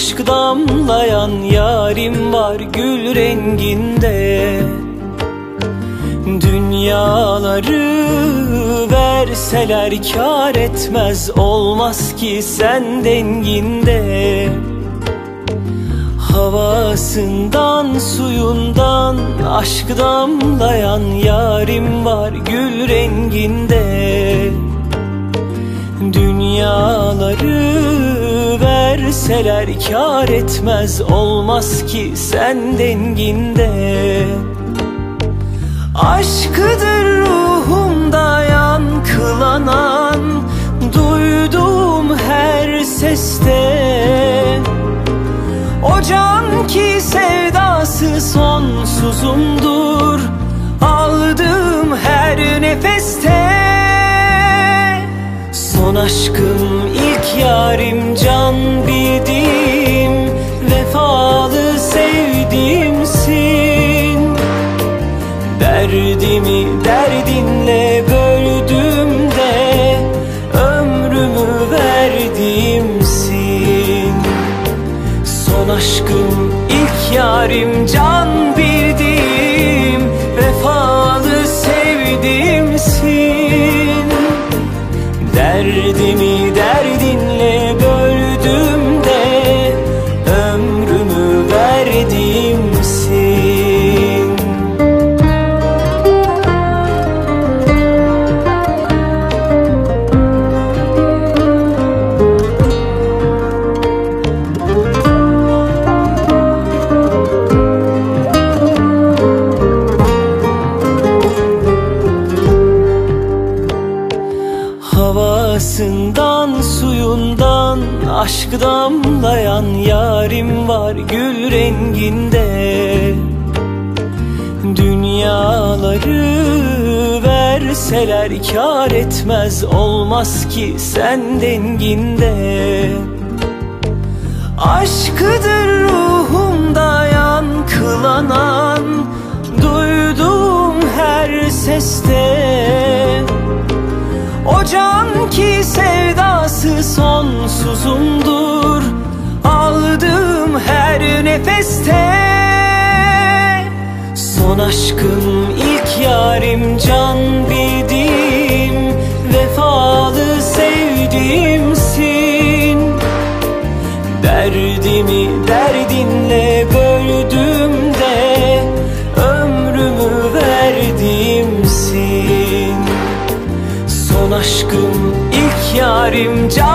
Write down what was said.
aşk damlayan yarim var gül renginde. Dünyaları verseler kâr etmez, olmaz ki sen denginde. Havasından suyundan aşk damlayan yarim var gül renginde. Dünyaları verseler kâr etmez, olmaz ki sen denginde. Aşkıdır ruhumda yankılanan, duyduğum her seste. O can ki sevdası sonsuzumdur, aldığım her nefeste. Son aşkım, ilk yarim, can bildiğim, vefalı sevdiğimsin. Derdimi derdinle böldüğümde ömrümü verdiğimsin. Son aşkım, ilk yarim, can bildiğim, vefalı sevdiğimsin. Derdimi derdinle böldüğümde ömrümü verdiğimsin. Havasından suyundan aşk damlayan yarim var gül renginde. Dünyaları verseler kâr etmez, olmaz ki sen denginde. Aşkıdır ruhumda yankılanan, duyduğum her seste. O can ki sevdası sonsuzumdur, aldığım her nefeste. Son aşkım, ilk yarim, can bildiğim, vefalı sevdiğimsin. Derdimi derdinle böldüğümde ömrümü verdiğimsin. Son aşkım, ilk yarim, can